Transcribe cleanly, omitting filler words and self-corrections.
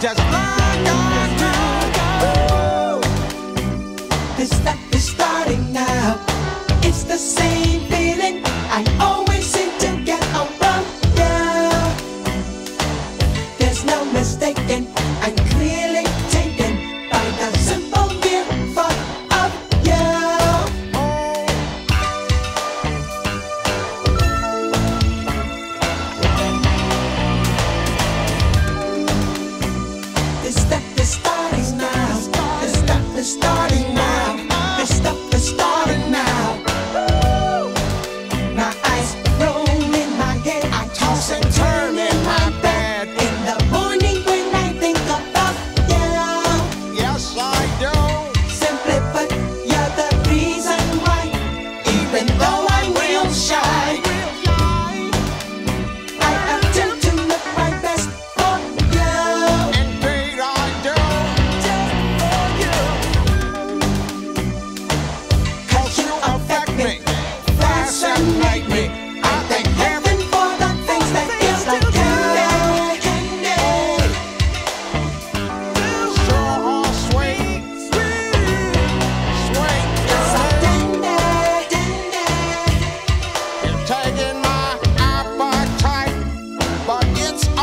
just like I do. This stuff is starting now. It's the same feeling I always seem to get around you. There's no mistaking, I'm clearly taken by the simple mere thought of you. This stuff is starting now. This stuff is starting now. This stuff is starting now. My eyes roll in my head. I toss and turn in my bed. In the morning when I think about you. Yes, I do. Simply put, you're the reason why. Even though I'm real shy, I attempt to look my best for you. Indeed, I do. Cause you affect me, fascinate me. I thank heaven For the things that feels like candy. sure are sweet, sweet, So candy. candy. You're taking my appetite, but it's